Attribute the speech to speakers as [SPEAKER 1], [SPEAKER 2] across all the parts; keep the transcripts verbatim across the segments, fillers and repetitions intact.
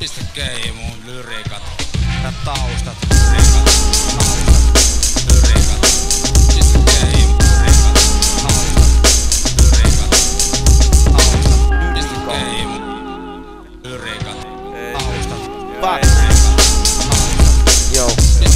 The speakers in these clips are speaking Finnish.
[SPEAKER 1] Pistekei mun lyriikat ja taustat, lyriikat, taustat, lyriikat. Pistekei mun lyriikat, taustat, lyriikat, taustat. Pistekei mun lyriikat, taustat, lyriikat, taustat.
[SPEAKER 2] Joo.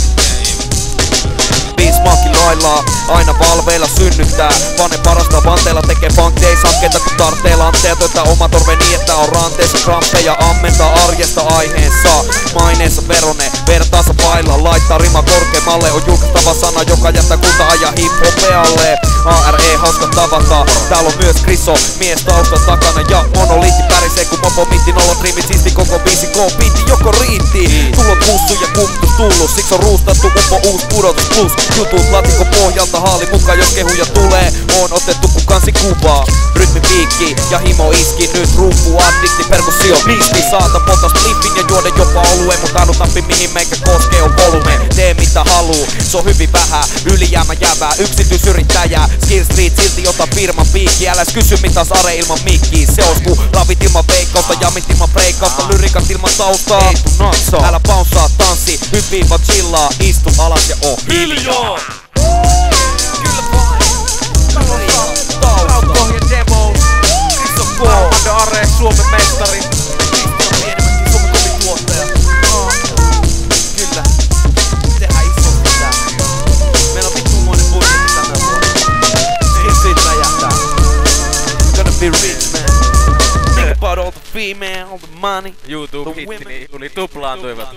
[SPEAKER 3] Makiloillaan, aina valveilla synnyttää. Pane parasta vanteella, tekee pankkeja sakkeita kun tartee lanteja. Töitä oma torve niin, että on ranteessa kramppeja. Ammentaa arjesta aiheen saa. Maineessa verone, vertaansa pailla. Laittaa rima korkeammalle, on julkaistava sana, joka jättää kulta aja hip-hopealle. A R E hauska tavata, täällä on myös Kriso, mies taustan takana. Ja monoliitti pärisee kun mopo mitti. Nollon riimit siisti koko biisi, K-biitti joko riitti. Tulot pussu ja kumtus tullut, siksi on ruustattu upo uus pudotus plus. Jutut latikon pohjalta haali mukaan, jos kehuja tulee. On otettu kun kansi kuvaa. Rytmi piikki ja himo iski. Nyt ruuppuu addikti, perkussio biisti. Saata potas flippin ja juoda jopa oluen. Mut ainut nappi mihin meikä koskee on volume. Tee mitä haluu, se on hyvin vähän. Ylijäämä jävää, yksityisyrittäjää. Skill Street silti ota firman piikki. Äläs kysy mitä Sare ilman mikkiä. Se os ku ravit ilman veikkausta, jamit ilman breikkausta, lyrikat ilman taustaa. Ei tuu natso, älä bounsaa, tanssi, hyppii vaan chillaa. Istu alas ja oo hiljaa. Kyllä vain, taustaa, Rautpohjan demo. Kristo K, Ande Are, Suomen mestari. Kristian Pienemäki, Suomen kovin tuottaja. Kyllä, tehdään isosti tää. Meillä on vittumoinen budjetti tänä vuonna. Skillsit räjähtää. Gonna be rich man. Think about all the female, all the money.
[SPEAKER 2] YouTube-hitti tuli tuplaantuivat.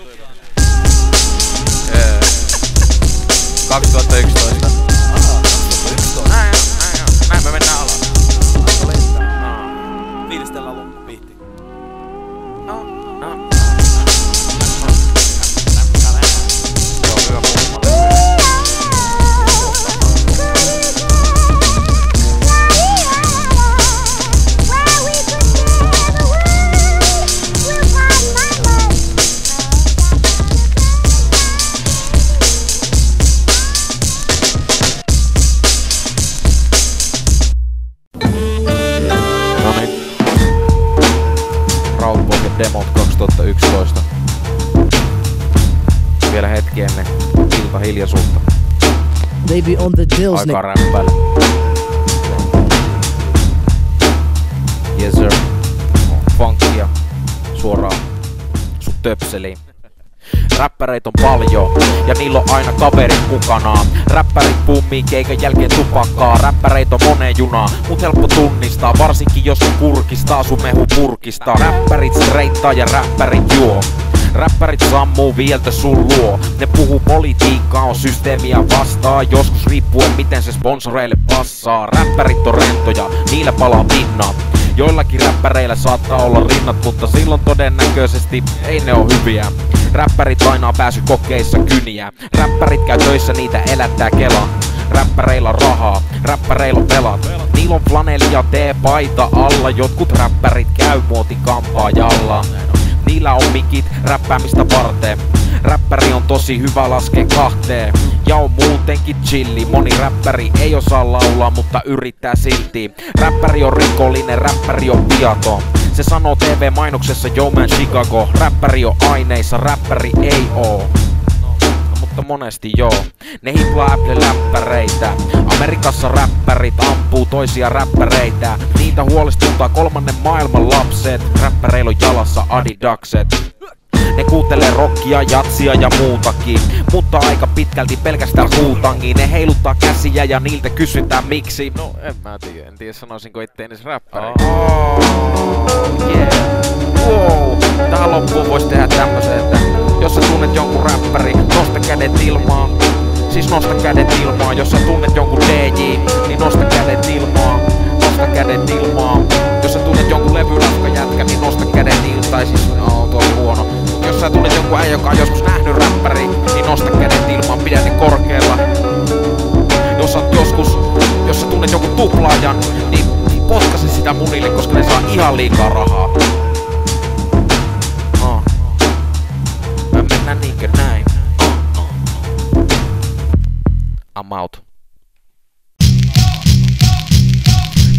[SPEAKER 2] kaksituhattayksitoista.
[SPEAKER 3] Näin, näin, näin me mennään alas. Aika lentää. Fiilistellään loppupiitti. No, no.
[SPEAKER 2] Se on hyvä puhumaan.
[SPEAKER 4] Demot kaksituhattayksitoista. Vielä hetki ennen ilta hiljaisuutta.
[SPEAKER 5] They be on the deals,
[SPEAKER 4] Aikaa räppäillä. Yes sir. Funkia suoraan sun töpseliin. Räppäreitä on paljon ja niillä on aina kaverit mukanaan. Räppärit pummii keikan jälkeen tupakkaa. Räppäreitä on moneen junaa, mut helppo tunnistaa. Varsinkin jos ne kurkistaa sun mehu purkistaa. Räppärit streittaa ja räppärit juo. Räppärit sammuu vieltä sun luo. Ne puhuu politiikkaa, on systeemiä vastaan. Joskus riippuen miten se sponsoreille passaa. Räppärit on rentoja, niillä palaa pinnaa. Joillakin räppäreillä saattaa olla rinnat, mutta silloin todennäköisesti ei ne oo hyviä. Räppärit aina pääsy kokeissa kyniä. Räppärit käy töissä, niitä elättää Kela. Räppäreillä on rahaa, räppäreillä on pelat. Niillä on flaneli ja T-paita alla. Jotkut räppärit käy muotikampaajalla. Niillä on mikit räppäämistä varten. Räppäri on tosi hyvä laskee kahteen. Ja on muutenkin chilli. Moni räppäri ei osaa laulaa, mutta yrittää silti. Räppäri on rikollinen, räppäri on viaton. Se sanoo T V-mainoksessa Yo Man Chicago. Räppäri on aineissa, räppäri ei oo. Mutta monesti joo. Ne hiplaa Apple-läppäreitä. Amerikassa räppärit ampuu toisia räppäreitä. Niitä huolestuttaa kolmannen maailman lapset. Räppäreillä on jalassa Adidakset. Ne kuuntelee rockia, jatsia ja muutakin, mutta aika pitkälti pelkästään huutangiin. Ne heiluttaa käsiä ja niiltä kysytään miksi.
[SPEAKER 2] No en mä tiedä, en tiedä sanoisinko itse edes räppäri.
[SPEAKER 4] Oh, yeah. Wow. Tähän loppuun vois tehdä tämmösen, että jos sä tunnet jonkun räppäri, nosta kädet ilmaan. Siis nosta kädet ilmaan. Jos sä tunnet jonkun D J, niin nosta kädet ilmaan. Nosta kädet ilmaan. Jos sä tunnet jonkun levylafkajätkä, niin nosta kädet ilmaan. Tai siis, no, tuo oli huono. Jos sä tunnet jonkun äijä, joka on joskus nähnyt räppäri, niin nosta kädet ilmaan, pidä ne korkealla. Jos sä joskus, jos sä tunnet jonkun tuplaajan, niin potkasi sitä munille, koska ne saa ihan liikaa rahaa. Oh. Me mennään niinkö näin. Oh, oh. I'm out.
[SPEAKER 3] Kun tilin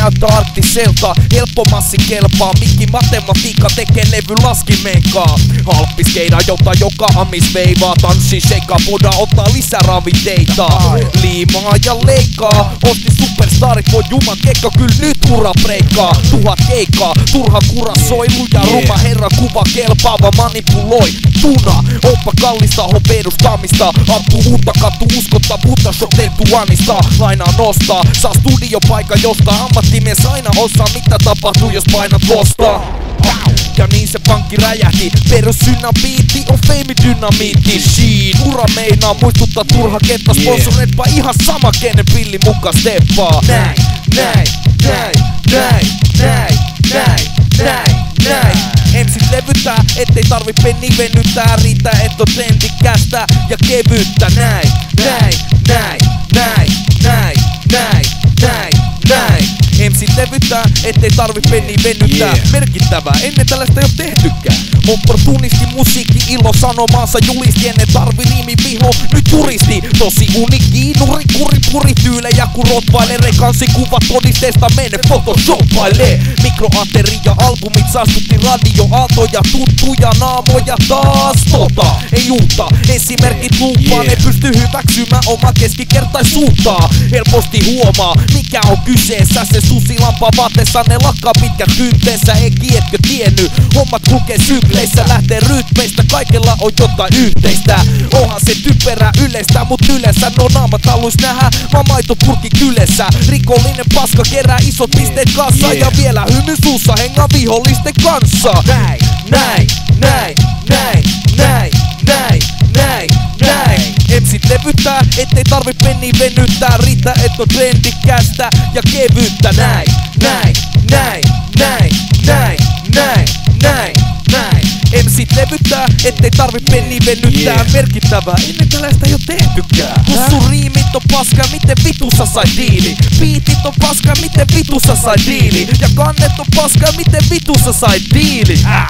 [SPEAKER 3] näyttää arktiselta. Helppo massi kelpaa, mikki matematiikka tekee levy laskimenkaa. Halppiskeida, jota joka amis veivaa. Tanssi, sheikkaa, voida ottaa lisää raviteita. Liimaa ja leikkaa, osti superstarit, voi juman kekka, kyl nyt ura breikkaa. Tuhat keikkaa, turha kura soilu ja ruma herra kuva kelpaava manipuloi. Tuna, oppa kallista hopeedustamista. Ampuu uutta kattu uskottavuutta, shotteettuanista. Lainaa nostaa, saa studiopaikka josta ammattimies aina osaa mitä tapahtuu jos painat lostaa. Ja niin se pankki räjähti, perussynabiitti on feimidynamiitti. Sheen, ura meinaa muistuttaa turha ketta. Sponsoreetpa ihan sama kenen pilli muka steppaa. Näin, näin, näin, näin, näin, näin, näin, näin. Ensin levyttää, ettei tarvi penni venyttää. Riittää et on trendikästä ja kevyttä. Näin, näin, näin, näin, näin, näin, näin, näin. M C levyttää, ettei tarvi penni venyttää. Yeah. Merkittävää, ennen tällaista ei oo tehtykään. Opportunisti musiikki ilo sanomaansa julisti. Ennen tarvi riimi viho, nyt juristi. Tosi uniikki, nuri kuri puri tyylejä kun rotvailee. Rekansi kuvat todisteesta mene photoshopailee. Mikroateria albumit saastutti radioaaltoja. Tuttuja naamoja taas tota. Ei uutta, esimerkit lupaan. Yeah. Ne pysty hyväksymään oma keskikertaisuutta. Helposti huomaa mikä on kyseessä. Se susilampa vaatteessa ne lakkaa pitkät kynteensä. Ei kietkö tiennyt, hommat kulkee sykleissä. Lähtee rytmeistä, kaikella on jotain yhteistä. Onhan se typerää yleistä, mut yleensä no naamat haluis nähdä vaan maitopurkki kylessä. Rikollinen paska kerää isot pisteet kassa. Yeah. Ja vielä hymy suussa hengaa vihollisten kanssa. Näin, näin, näin, näin, näin, näin, näin, näin. M C levyttää, ettei tarvi penni venyttää. Riittää et on trendikästä ja kevyttä. Näin, näin, näin, näin, näin, näin, näin, näin. M C levyttää, ettei tarvi penni venyttää. Yeah. Merkittävää, ennen tällaista ei oo tehtykään. Kussu riimit on paska, miten vitussa sai diili. Beatit on paska, miten vitussa sai diili. Ja kannet on paska, miten vitussa sai diili. äh.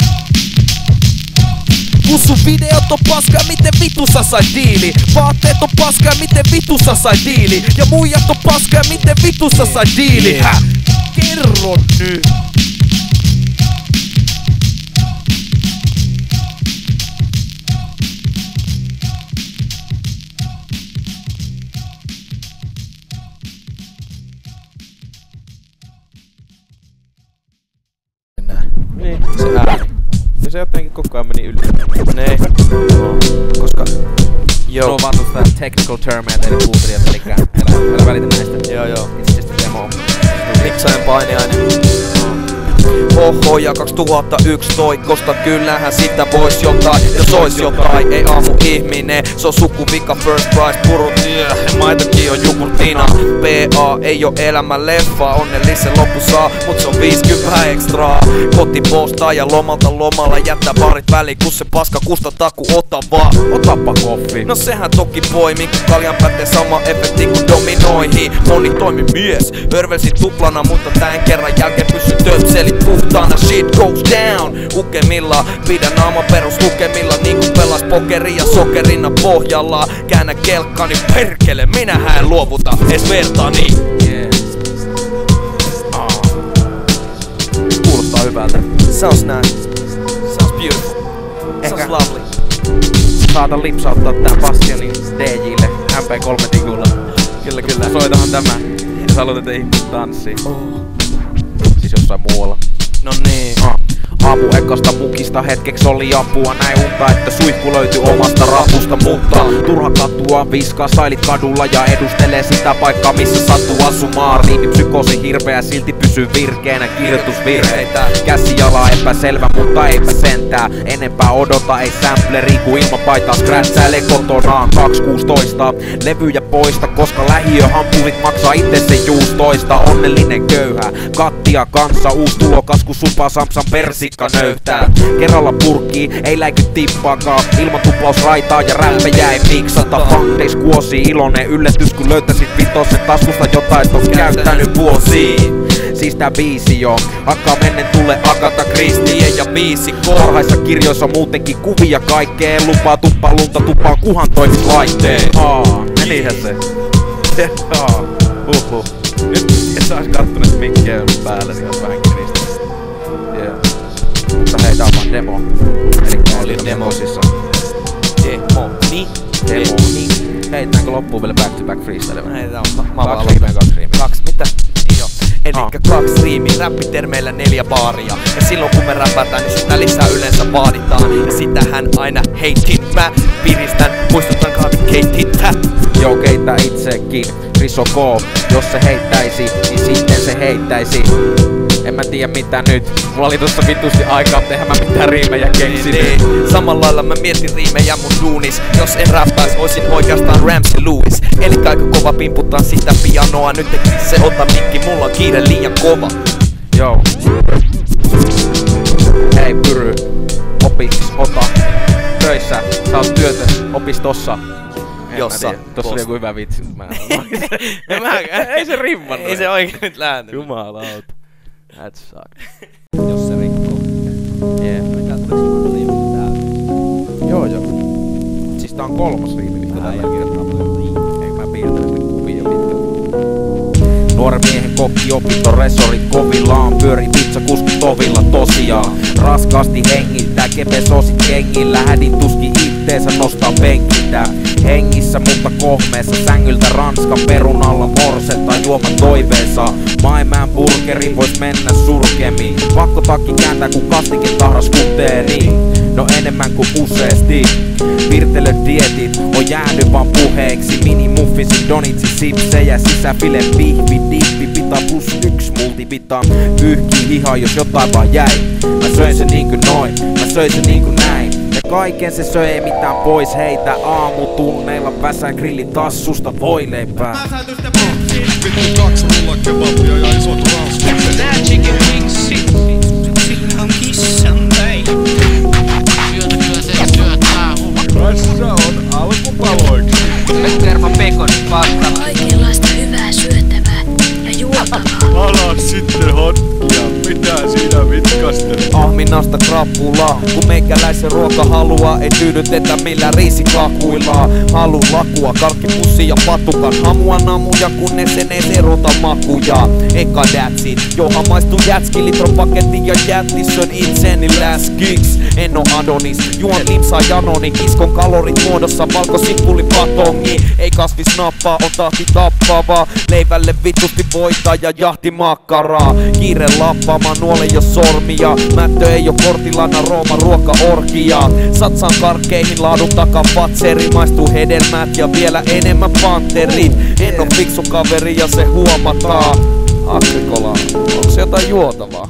[SPEAKER 3] Kussu videot on paska, miten vitussa sai diili. Vaatteet on paska, miten vitussa sai diili. Ja muijat on paska, miten vitussa sai diili. Häh? Kerro nyt.
[SPEAKER 2] Niin, se ääni. Ja se jotenkin koko ajan meni yli.
[SPEAKER 3] Nee. No, koska...
[SPEAKER 2] Joo. Se on vaan tuosta technical termia teille kuuntelijat, elikkä älä, älä välitä näistä.
[SPEAKER 3] Joo joo.
[SPEAKER 2] It's just a demo.
[SPEAKER 3] Miksaajan painiainen. Oho, ja kaksituhattayksi toikosta, kyllähän sitä vois jotain. Jos ois jotain, ei aamu ihminen. Se on sukuvika, first prize, purut, yeah. Ja maitokin on jogurtina. P A ei oo elämän leffa, onnellisen loppu saa, mut se on viisikymmentä ekstraa. Koti postaa ja lomalta lomalla jättää barit väliin, kun se paska kusta taku, ota vaan.
[SPEAKER 2] Otapa koffi.
[SPEAKER 3] No sehän toki poimi, kun kaljan pätee sama efekti kuin dominoihin. Moni toimi mies, örvelsi tuplana, mutta tän kerran jälkeen pysy töpselit puhtaana. Shit goes down, ukemilla. Pidä naama perus lukemilla, niinku pelas pokeria sokerina pohjalla. Käännä kelkkani, perkele, minähän en luovuta ees vertani.
[SPEAKER 2] Yeah. Ah. Kuulostaa hyvältä.
[SPEAKER 3] Sounds nice. Sounds beautiful. Sounds lovely.
[SPEAKER 2] Saatan lipsauttaa tää Bastionin D J:lle M P kolme tikulla.
[SPEAKER 3] Kyllä kyllä.
[SPEAKER 2] Soitahan tämä, jos haluat, että ihmiset tanssii.
[SPEAKER 3] Oh.
[SPEAKER 2] Siis jossain muualla.
[SPEAKER 3] No niin.
[SPEAKER 2] Ah. Aamu ekasta mukista hetkeksi oli apua. Näin unta, että suihku löytyi omasta rapusta. Mutta turha katua viskaa sailit kadulla ja edustelee sitä paikkaa missä sattuu asumaan. Riimipsykosi hirveä silti pysyy virkeänä. Kirjoitusvirheitä, käsijala epäselvä mutta eipä sentää. Enempää odota ei sampleri kuin ilman paitaa scratchailee kotonaan. kaksi kuusitoista levyjä poista, koska lähiöhampurit maksaa itse se juustoista. Onnellinen köyhä, kattia kanssa uus tulokas kun supaa Samsan persikka nöyhtää. Kerralla purkkii, ei läiky tippaakaan. Ilman tuplaus raitaa ja räppejä ei miksata. Funkdays kuosi, iloinen yllätys kun löytäsit vitosen taskusta jotain et on käyttänyt vuosiin. Siis tää biisi jo, akka mennen tule Agatha Christie ja biisi ko. Parhaissa kirjoissa muutenkin kuvia kaikkeen. Lupaa tuppaa lunta tupaan kuhan toimis laitteen. Aa, menihän se. Aa, uhuh.
[SPEAKER 4] Nyt et sais kattonut, että mikkiä ei ollut päällä, niin ois vähän kiristä. Yeah. Mutta hei, tää on vaan demo. Elikkä oli demosissa.
[SPEAKER 3] Demo, niin?
[SPEAKER 4] Demo, niin. Heittäänkö loppuun vielä back to back freestyle?
[SPEAKER 3] Heitetään, mä, mä
[SPEAKER 4] kaksi riimiä, kaksi riimiä.
[SPEAKER 3] Kaksi, mitä? Joo. Elikkä
[SPEAKER 4] Ah.
[SPEAKER 3] kaksi riimiä, räppitermeillä neljä baaria. Ja silloin kun me räpätään, niin sitä lisää yleensä vaaditaan. Ja sitähän aina heitin mä piristän, muistutan kahvikeitintä.
[SPEAKER 4] Joo, keitä itsekin, Riso K. Jos se heittäisi, niin sitten se heittäisi. En mä tiedä mitä nyt. Mulla oli tossa vitusti aikaa, mutta eihän mä mitään riimejä keksinyt.
[SPEAKER 3] Niin, samalla lailla mä mietin riimejä mun duunis. Jos en räppäis, oisin oikeastaan Ramsey Lewis. Eli aika kova pimputtaa sitä pianoa. Nyt tekis se ota mikki, mulla on kiire liian kova.
[SPEAKER 4] Joo. Hei Pyry, opiks ota töissä, sä oot työtön opistossa. En
[SPEAKER 3] Jossa.
[SPEAKER 4] mä tiedä. Tossa oli joku hyvä vitsi, mutta mä en
[SPEAKER 3] Mä-
[SPEAKER 4] Ei se rimmannut.
[SPEAKER 3] Ei se oikein nyt lääntynyt.
[SPEAKER 4] Jumalauta. That sucked.
[SPEAKER 3] Jos se rikkoo.
[SPEAKER 4] Yeah.
[SPEAKER 3] Mitä tuleks mun riimi täältä?
[SPEAKER 4] Joo joo. Siis tää on kolmas riimi, mitkä tällä kertaa. Eikö mä piirtele sen kuvia mitkä. Nuoren miehen kokki opintoresorit kovillaan. Pyöri pizzakuski tovilla tosiaan. Raskaasti hengittää, kepe sosit kengillä. Hädin tuski itteensä nostaa penkiltä. Hengissä mutta kohmeessa sängyltä Ranskan perunalla morsetta juoman toiveensa. Maimään burgeri vois mennä surkemmin. Pakko takki kääntää kun kastike tahras kuteeri. No enemmän kuin useesti. Virtelöt dietit on jäänyt vaan puheeksi. Mini muffisi donitsi sipsejä. Sisäfile pihvi dippi pita plus yks multipita. Pyyhkii hihaa jos jotain vaan jäi. Mä söin se niinkö noin, mä söin se niinkö näin. Ja kaiken se söi ei mitään pois heitä. Aamutunneilla väsää grillin tassusta voileipää.
[SPEAKER 6] Vittu kaksi rulla kebabia ja isot ranskukset.
[SPEAKER 7] Tää chicken wingsi, sillä on kissan päin. Syötä kyllä se syöttää huva.
[SPEAKER 6] Tässä on alkupaloiksi.
[SPEAKER 7] Kerma pekon vasta.
[SPEAKER 8] Kaikenlaista hyvää syötävää ja juotavaa.
[SPEAKER 6] Ala sitten hotkia, mitä siinä vitkastelet?
[SPEAKER 3] Ahminasta krapulaa, kun meikäläisen ruoka haluaa. Ei tyydytetä millään riisikakuilla. Halu lakua, karkkipussi ja patukan. Hamua namuja, kunnes en ees erota makuja. Eka that's it, johan maistuu jätski. Litron paketti ja jättis söin itseni läskiks. En oo Adonis, juon limsaa janoni. Kiskon kalorit muodossa valkosippuli patongi. Ei kasvis nappaa, on tahti tappavaa. Leivälle vitusti voita ja jahti makkaraa. Kiire lappaamaan nuole jo sormia. Mättö ei oo kortilana Rooma ruokaorgia. Satsaan karkkeihin laadun takaa patseri. Maistuu hedelmät ja vielä enemmän panterit. En oo fiksu kaveri ja se huomataan. Agrikola, onks jotain juotavaa?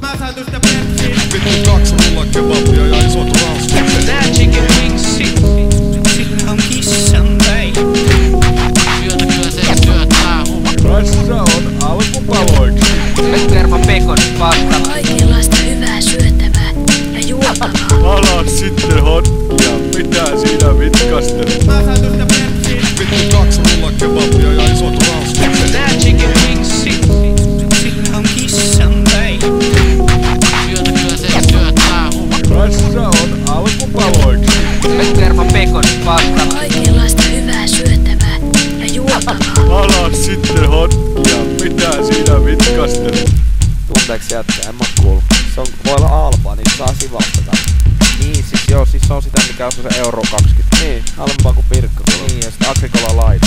[SPEAKER 6] Vittu kaksi rulla kebabia ja isot ranskukset.
[SPEAKER 7] Tää chicken wingsi, sillä on kissan päin. Syötä kyllä se syöttää huva.
[SPEAKER 6] Tässä on alkupaloiksi.
[SPEAKER 7] Kerma pekon vasta.
[SPEAKER 8] Kaikenlaista hyvää syötävää ja juotavaa.
[SPEAKER 6] Ala sitten hotkia, mitä siinä vitkastelet? Vittu kaksi rulla kebabia ja isot ranskukset.
[SPEAKER 7] Tää chicken wingsi, sillä on kissan päin. Syötä kyllä se syöttää huva.
[SPEAKER 6] Tässä on alkupaloiksi.
[SPEAKER 7] Kerma pekon vasta.
[SPEAKER 8] Kaikenlaista hyvää syötävää ja juotavaa.
[SPEAKER 6] Ala sitten hotkia, mitä siinä vitkastelet?
[SPEAKER 3] Tunteeks jätkää? En mä kuullut. Se on, voi olla Alba, niin saa sivastata.
[SPEAKER 4] Niin siis joo, siis se on sitä mikä on se euro kaksikymmentä.
[SPEAKER 3] Niin, halvempaa kuin Pirkka.
[SPEAKER 4] Niin ja sitten Agrikola Light.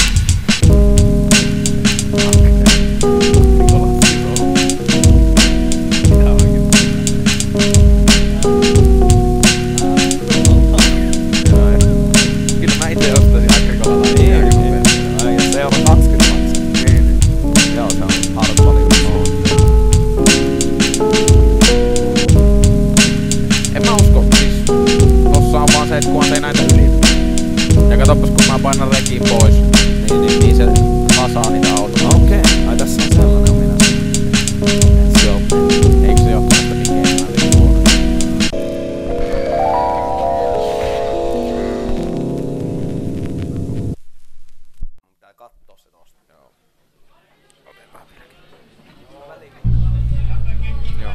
[SPEAKER 4] Kyllä mä ite ostaisin Agrikola Light.
[SPEAKER 3] Ja se on kaksikymmentä maksaa. Joo, se on harppali.
[SPEAKER 4] En mä usko siis. Tossa on vaan se, et kunhan ei näitä yli. Ja katoppas kun mä painan rekiin pois. Niin, niin, niin se lasaa niitä autoja.
[SPEAKER 3] Okei, okay. Ai tässä on sellainen ominaisuus.
[SPEAKER 4] Joo. Eikö se johtaa sitä mikään mä tuolla?
[SPEAKER 3] Pitää kattoo se tosta. Joo.
[SPEAKER 4] Otetaan Joo.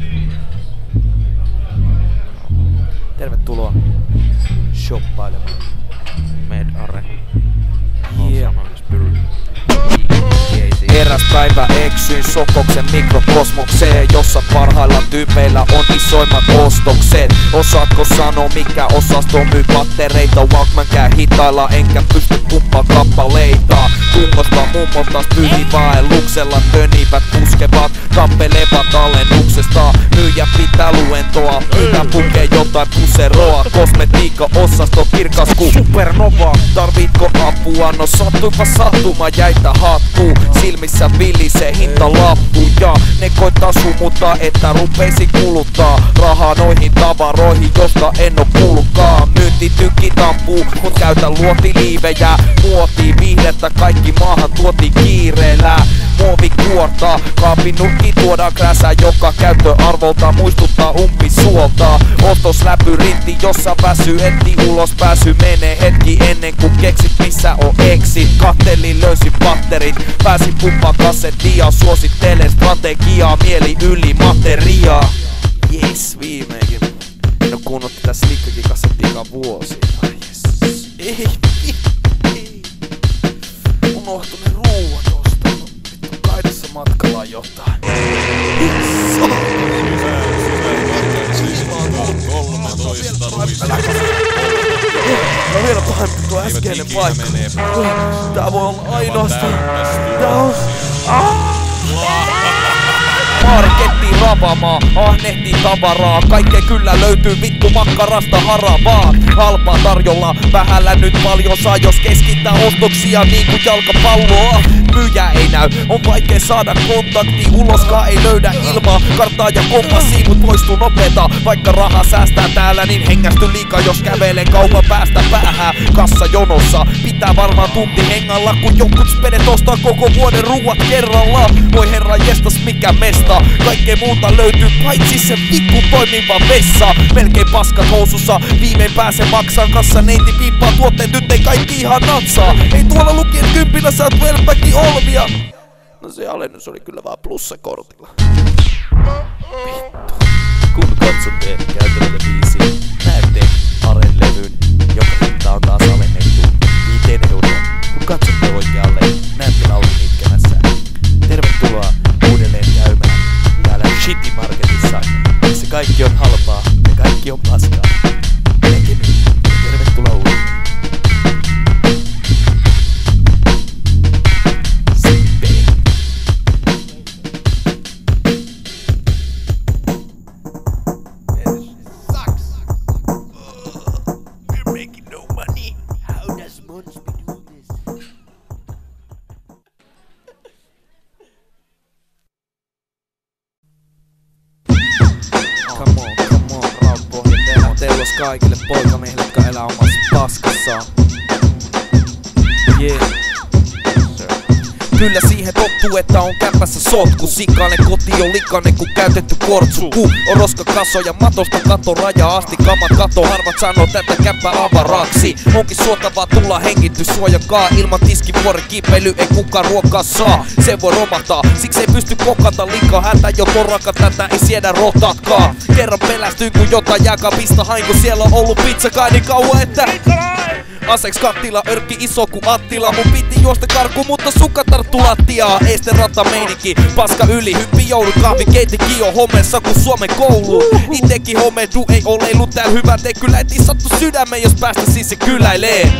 [SPEAKER 3] Tervetuloa shoppailemaan.
[SPEAKER 4] Med Arre.
[SPEAKER 3] Yeah.
[SPEAKER 4] Spirit.
[SPEAKER 3] R Eräs päivä eksyin Sokoksen mikrokosmokseen, jossa parhailla tyypeillä on isoimmat ostokset. Osaatko sanoa mikä osasto myy pattereita? Walkman käy hitailla enkä pysty pumppaa kappaleita. Tungosta mummoltas pyhivaelluksella tönivät puskevat tappelevat alennuksesta. Myyjä pitää luentoa, myyjä pukee jotain puseroa. Kosmetiikka-osasto kirkas ku supernova. Tarvitko apua? No sattuipa sattuma, jäitä hattuu. Silmissä vilisee hintalappu ja ne koittaa sumuttaa, että rupeisi kuluttaa rahaa noihin tavaroihin, josta en oo kuullutkaan. Myyntitykki tampuu, mut käytä luotiliivejä. Muotiin viihdettä, kaikki maahan tuotiin kiireellä. Muovi kuortaa, kaapin nurkki tuodaan krääsää, joka käyttöarvolta muistuttaa umpisuolta. Ostosläpyrintti, jossa väsyy, etti ulos pääsy menee hetki ennen kuin keksit missä on exit. Kattelin, löysin patterit, pääsin pumpaan kassettia, suosittelen strategiaa, mieli yli materiaa. Jes, viimeinkin. En oo kuunnut tätä Slikkakin kassettiikaan vuosia. Ai jessus. Ei, ei, ei. Unohtu ne ruuat tosta. Vittu kaidessa matkalla on jotain. No vielä pahempi tuo äskeinen paikka. Tää voi olla ainoastaan. Tää on... Marketti ravamaa, ahnehtii tavaraa. Kaikkea kyllä löytyy vittu makkarasta haravaa. Halpaa tarjolla, vähällä nyt paljon saa, jos keskittää ostoksia niinku jalkapalloa. Myyjä ei näy, on vaikea saada kontakti, uloskaan ei löydä ilmaa. Karttaa ja kompassi, mut poistuu nopeeta. Vaikka rahaa säästää täällä, niin hengästy liikaa, jos kävelen kaupan päästä päähän. Kassa jonossa, pitää varmaan tunti hengalla, kun jotkut spedet ostaa koko vuoden ruuat kerralla. Voi herra jestas mikä mesta, kaikkea muuta löytyy paitsi se vittu toimiva vessa. Melkein paskat housussa, viimein pääse maksaan. Kassa neiti piippaa tuotteet, nyt ei kaikki ihan natsaa. Ei tuolla lukien kympillä saat velpäkin olvia. No se alennus oli kyllä vaan plussakortilla. Vittu. Kun katsotte käytävällä biisiä, näette Aren-levyn, joka hinta on taas alennettu viiteen euroa. Kun katsotte oikealle, näette laulun itkemässä. Tervetuloa uudelleen käymään täällä Shitty Marketissa, missä kaikki on halpaa ja kaikki on paskaa. Näkemiin ja tervetuloa uudelleen. Come on, come on, rautpohja tehdään telos kaikille poikamiehille, jotka elää omassa paskassaan. Yeah. Kyllä siihen tottuu, että on kämpässä sotku. Sikainen koti on likainen kun käytetty kortsu. Ku on roskakasoja matosta katon raja asti. Kamat kato, harvat sanoo tätä kämpää avaraksi. Onkin suotavaa tulla hengitty, suojakaa. Ilman tiskivuori kiipeily ei kukaan ruokaa saa. Se voi romahtaa, siksi ei pysty kokata liikaa. Häntä jo porraka, tätä ei siedä rotatkaa. Kerran pelästyin kun jotain jääkaapista hain, kun siellä on ollut pizzakaa niin kauan että aseks kattila, örkki iso ku Attila. Mun piti juosta karkuun, mutta suka tarttu lattiaa. Eisten rata meininki, paska yli. Hyppi joudun kahvi, keitikin on homeessa ku Suomen koulu. Itekin homedu ei oleilu tääl hyvä. Te kyllä et sattu sydämen, jos päästä siis se kyläilee.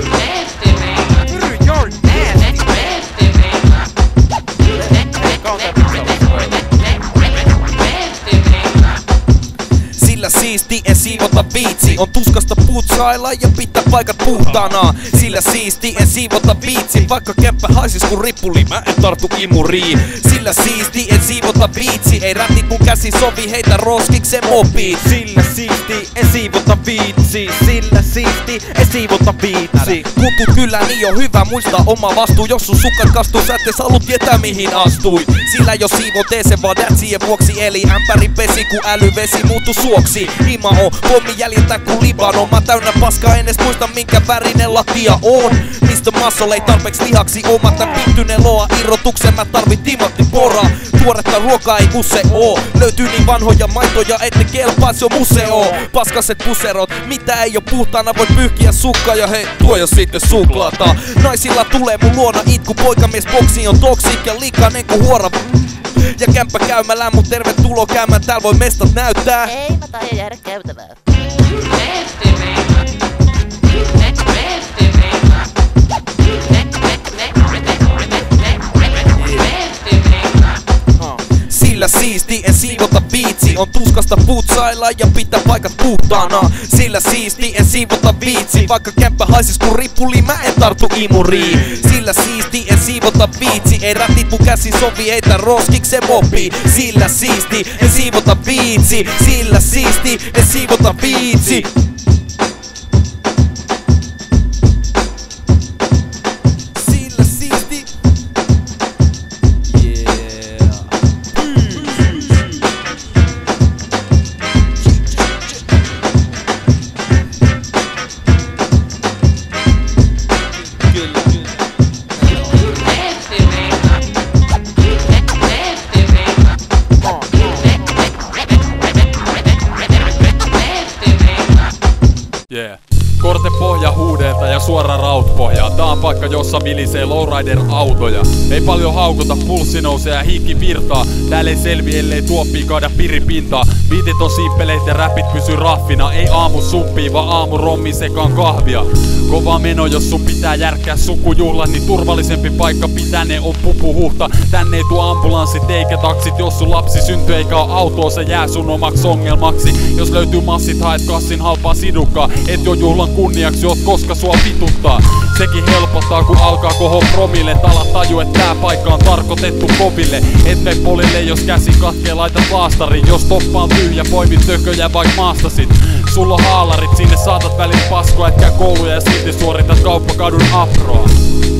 [SPEAKER 3] Sillä siisti en siivota viitsi. On tuskasta putsailla ja pitää paikat puhtaana. Sillä siisti en siivota viitsi. Vaikka kämppä haisis kun rippuli, mä en tartu imuriin. Sillä siisti en siivota viitsi. Ei rätit mun käsi sovi, heitä roskiksen mobiit.
[SPEAKER 2] Sillä siisti en siivota viitsi. Sillä siisti en siivota viitsi.
[SPEAKER 3] Kutu kyllä niin on hyvä muistaa oma vastuu. Jos sun sukat kastuu, sä et halua tietää mihin astui. Sillä jos siivo tee sen vaan datsien vuoksi. Eli ämpärin pesi kun älyvesi muuttu suoksi. Ima on pommi jäljiltä kun Libano. Mä täynnä paskaa, en edes muista minkä värinen lattia on. Mistä mister Muscle ei tarpeeksi lihaksi oma tän pittyneen loa irrotuksen. Mä tarvin timanttiporaa, tuoretta ruokaa ei usse oo. Löytyy niin vanhoja maitoja, et ne kelpaa, se on museo. Paskaset puserot, mitä ei oo puhtaana, voit pyyhkiä sukkaa. Ja hei, tuo jos sitten suklaata. Naisilla tulee mun luona itku, poikamies boksi on toksik ja likainen ku huora. Ja kämppä käymälään, mut tervetuloa käymään, tääl voi mestat näyttää.
[SPEAKER 9] Ei, mä taidan jäädä käytävään.
[SPEAKER 3] Sillä siisti, en siivota viitsi. On tuskasta putsailla ja pitää paikat puhtaana. Sillä siisti, en siivota viitsi. Vaikka kämppä haisis kun rippuli, mä en tartu imuriin. Sillä siisti, en siivota viitsi. Ei rätit mun käsi sovi, heitä roskiksen mopi. Sillä siisti, en siivota viitsi. Sillä siisti, en siivota viitsi.
[SPEAKER 6] Yeah. Kortepohja huudeelta ja suora rautpohjaa. Tää on paikka, jossa vilisee lowrider-autoja. Ei paljon haukuta, pulssi nousee ja hiikki virtaa. Täällä ei selvi, ellei tuoppii kaada piripintaa. Biitit on simppeleet ja räpit pysy raffina. Ei aamu suppii, vaan aamu rommi sekaan kahvia. Kova meno, jos sun pitää järkkää sukujuhlat, niin turvallisempi paikka pitäne on pupuhuhta. Tänne ei tuo ambulanssit eikä taksit. Jos sun lapsi syntyy eikä oo autoa, se jää sun omaks ongelmaksi. Jos löytyy massit, haet kassin halpaa sidukkaa. Et jo juhlan kunniaksi oot, koska sua vituttaa. Sekin helpottaa, kun alkaa koho promille. Tala taju, et tää paikka on tarkoitettu koville. Et me polille, jos käsi katkee, laita plaastari. Jos toppa on tyhjä, poimit tököjä vaik maastasit. Sulla on haalarit, sinne saatat välin paskoa, etkä kouluja ja silti suoritat kauppakadun afroa.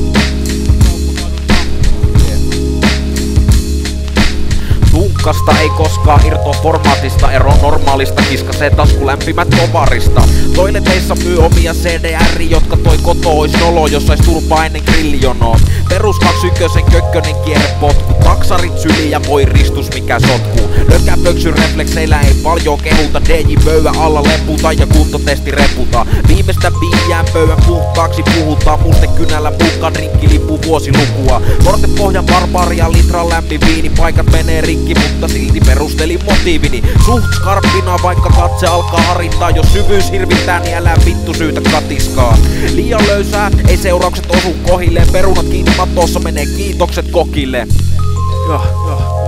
[SPEAKER 2] Tunkkasta ei koskaan irtoa formaatista, ero normaalista, kiskasee tasku lämpimät tovarista. Toileteissa myy omia C D R, jotka toi koto ois nolo, jos sais turpaa ennen grillionoa. Perus kaksykösen kökkönen kierrepotku, taksarit syli ja voi ristus mikä sotkuu. Lökäpöksy reflekseillä ei paljon kehuta, D J pöydän alla leputa ja kuntotesti reputa. Viimeistä biijään pöydän puhtaaksi puhutaan, muste kynällä pukka drinkkilippu vuosilukua. Kortepohjan barbaaria, litran lämmin viini, paikat menee rikki, mutta silti perustelin motiivini. Suht skarppina, vaikka katse alkaa harittaa. Jos syvyys hirvittää, niin älä vittu syytä katiskaa. Liian löysää, ei seuraukset osu kohilleen. Perunat kiinni matossa, menee kiitokset kokille. Jah, jah.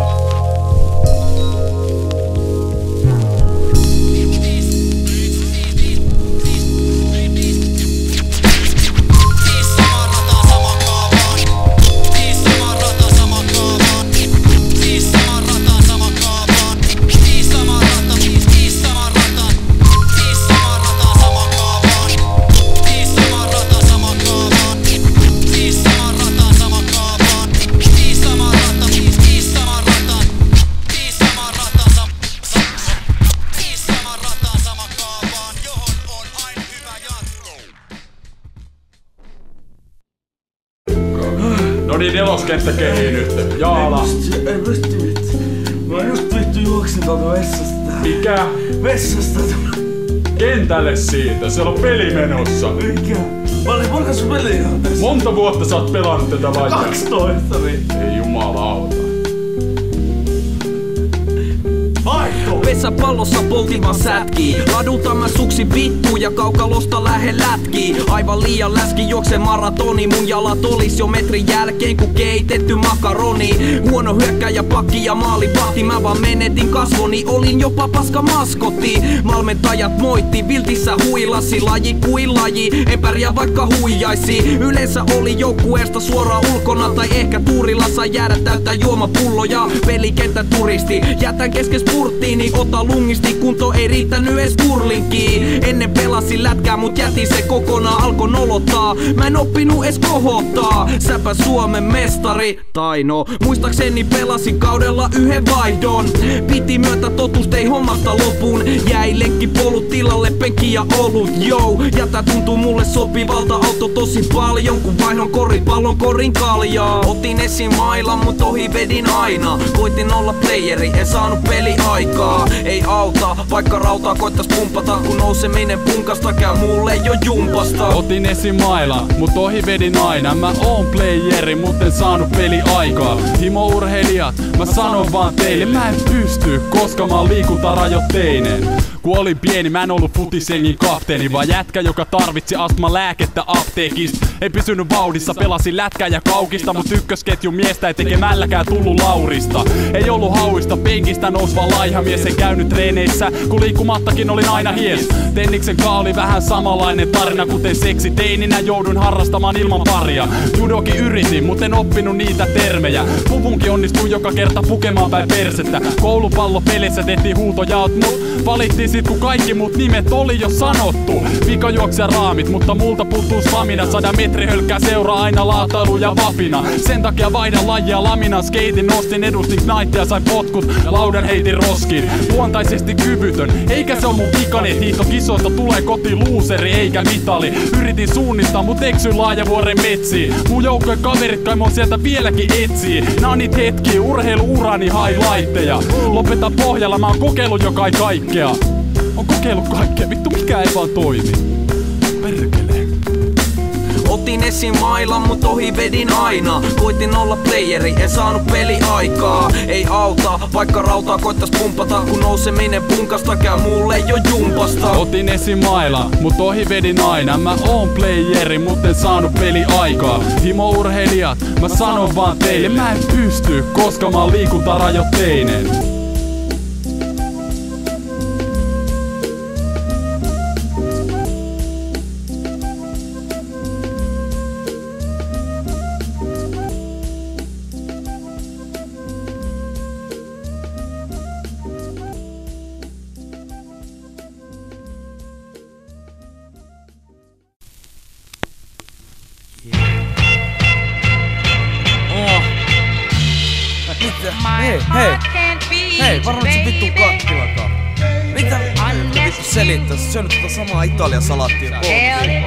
[SPEAKER 6] No niin, neloskenttä kehii nyt. Jaala.
[SPEAKER 10] Ei pysty vittu. Mä just vittu juoksin tuolta vessasta.
[SPEAKER 6] Mikä?
[SPEAKER 10] Vessasta.
[SPEAKER 6] Kentälle siitä, siellä on peli menossa.
[SPEAKER 10] Mikä? Mä olin monta sun peliä tässä.
[SPEAKER 6] Monta vuotta sä oot pelannut tätä vai?
[SPEAKER 10] kaksitoista vittu.
[SPEAKER 6] Ei jumalauta.
[SPEAKER 11] Pesäpallossa poltiva sätkii. Ladulta mä suksi vittu ja kaukalosta lähe lätkii. Aivan liian läski juokse maratoni. Mun jalat olis jo metrin jälkeen ku keitetty makaroni. Huono hyökkäjä pakki ja maalivahti. Mä vaan menetin kasvoni, olin jopa paska maskotti. Valmentajat moitti, viltissä huilasi. Laji kuin laji, en pärjää vaikka huijaisi. Yleensä oli joukkueesta suoraan ulkona. Tai ehkä tuurilla sai jäädä täyttää juomapulloja. Pelikentän turisti, jätän kesken spurttiin. Ota lungisti, kunto ei riittänyt ees kurlinkiin. Ennen pelasi pelasin lätkää, mut jätin se kokonaan, alkoi nolottaa. Mä en oppinut ees kohottaa, säpä Suomen mestari. Tai no, muistakseni pelasin kaudella yhden vaihdon. Piti myöntää totuus, ei hommasta lopun. Jäi lenkkipolut tilalle, penkki ja olut, joo. Ja tää tuntuu mulle sopivalta, auto tosi paljon. Kun vaihdon koripallon korin kaljaa. Otin esiin mailan, mut ohi vedin aina. Koitin olla playeri, en saanut peliaikaa. Ei auta, vaikka rautaa koittais pumpata. Kun nouseminen punkasta käy mulle jo jumpasta.
[SPEAKER 6] Otin esiin mailan, mut ohi vedin aina. Mä oon playeri, mut en saanut peliaikaa. Himourheilijat, mä sanon vaan teille, mä en pysty, koska mä oon liikuntarajoitteinen. Kun olin pieni, mä en ollut futisengin kapteeni, vaan jätkä, joka tarvitsi astmalääkettä apteekista. Ei pysynyt vauhdissa, pelasin lätkää ja kaukista, mut ykkösketjun miestä ei tekemälläkään tullut Laurista. Ei ollut hauista, penkistä nousva laiha mies, en käynyt treeneissä, kun liikkumattakin olin aina hies. Tenniksen kaa oli vähän samanlainen tarina, kuten seksi teininä joudun harrastamaan ilman paria. Judokin yritin, mut en oppinut niitä termejä. Puvunkin onnistui joka kerta pukemaan päin persettä. Koulupallopelissä tehtiin huutojaot, mut valittiin sit kun kaikki muut nimet oli jo sanottu. Pikajuoksia raamit, mutta multa puuttuu stamina. Sadan metri hölkkää seuraa aina laatailu ja vapina. Sen takia vaihdan lajia lamina. Skeitin nostin, edustin knighttia, sain potkut ja laudan heitin roskiin. Luontaisesti kyvytön, eikä se oo mun vikani. Hiihtokisoista tulee kotiin luuseri eikä mitali. Yritin suunnistaa, mut eksyin Laajavuoren metsiin. Mun joukkojen kaverit kai mun sieltä vieläkin etsii. Nää on niit hetkiä, urheilu-urani highlightteja. Lopeta pohjalla, mä oon kokeillut jo kai kaikkea. On kokeillut kaikkea, vittu mikä ei vaan toimi. Perkele.
[SPEAKER 11] Otin esiin mailan, mut ohi vedin aina. Koitin olla playeri, en saanut peliaikaa. Ei auta, vaikka rautaa koittais pumpata. Kun nouseminen punkasta käy mulle jo jumpasta.
[SPEAKER 6] Otin esiin mailan, mut ohi vedin aina. Mä oon playeri, mut en saanut peliaikaa. Himourheilijat, mä sanon vaan teille, mä en pysty, koska mä oon liikuntarajoitteinen.
[SPEAKER 3] Hei, hei, hei, varo nyt se vittu kattilakaan. Mitä vittu selittää? Sä syönyt tota samaa Italian salaattia kolme.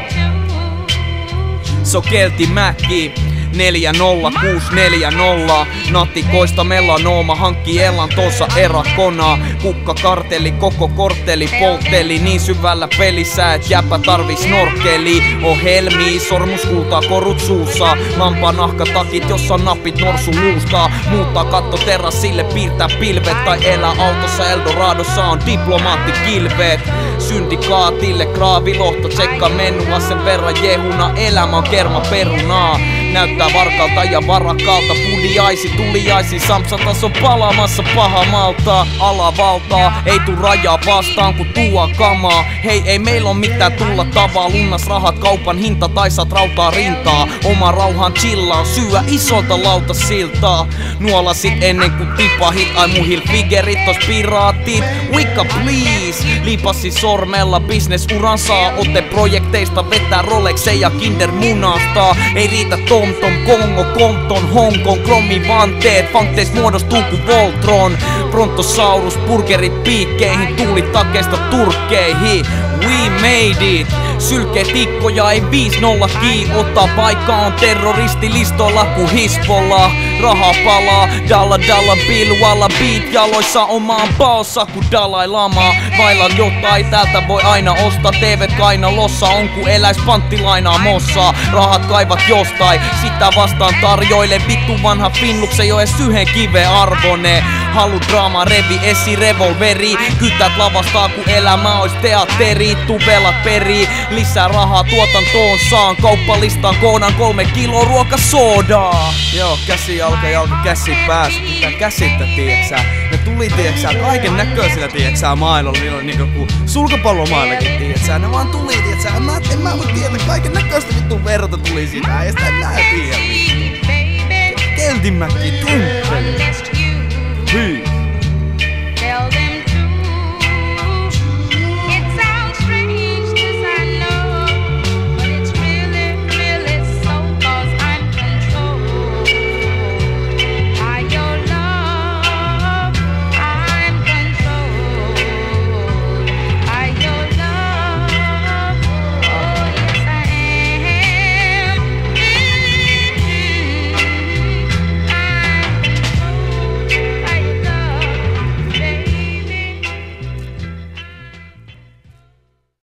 [SPEAKER 3] Sokelti Mäkki neljä nolla kuusi neljä nolla. Natikoista melanooma hankki elantonsa erakona. Kukka karteli, koko kortteli poltteli. Niin syvällä pelissä et jäpä tarvi snorkeli. O helmi, sormuskultaa korut suussa. Lampaa nahkatakit, jossa napit norsu luusta. Muuttaa katto terassille, piirtää pilvet. Tai elää autossa Eldoradossa on diplomaattikilvet. Syndikaatille kraavilohto, tsekka menua sen verran jehuna. Elämä on kerma perunaa. Näyttää varkalta ja varakalta, pudiaisi, tuliaisi, Samsatas on palaamassa pahamalta. Alavaltaa, ei tuu rajaa vastaan kun tuo kamaa. Hei, ei meillä on mitään tulla tavaa, lunnas rahat, kaupan hinta, tai saat rautaa rintaa. Oma rauhan chillaa, syö isolta lautasiltaa. Nuolasit ennen kuin tipahit, ai muhil figerit, tos piraatit. Wicca please, lipasi sormella, bisnesuran saa. Ote projekteista vetää Rolexeja Kinder munasta. Ei riitä Tom Tom, Kongo, Compton, Hongkong, Kromi, vanteet, fankteis muodostuu ku Voltron. Brontosaurus, burgerit piikkeihin, tuulit takeista turkkeihin. We made it! Sylkeä tikkoja ei viisi nolla kii. Ottaa paikka on terroristilistoilla ku Hisbollah. Raha palaa, dalla dalla bill, walla beat jaloissa omaan paossa ku Dalai Lama. Vailla jotain, täältä voi aina ostaa. T V:t kainalossa on ku eläis panttilainaa mossa. Rahat kaivat jostain, sitä vastaan tarjoile. Vittu vanha Finnlux ei oo ees yhden kiven arvone. Halu draama, revi esi revolveri. Kytät lavastaa ku elämä ois teatteri. Tuvelat perii, lisää rahaa tuotantoon saan. Kauppalistaan koodan kolme kiloa ruokasoodaa. Joo, käsi jalka, jalka, käsi pääs. Pitää käsittää, tieksää. Ne tuli, tieksää, kaiken näköisillä, tieksää, maailmalla. Niillä on niinku ku sulkapallomaillakin, tieksää. Ne vaan tuli, tieksää. En mä, en mä voi tietää, kaiken näköistä vittu verta tuli siitä. Ja sitä en nää tiedä vittu. Keltimäkki, temppeli. Hyi.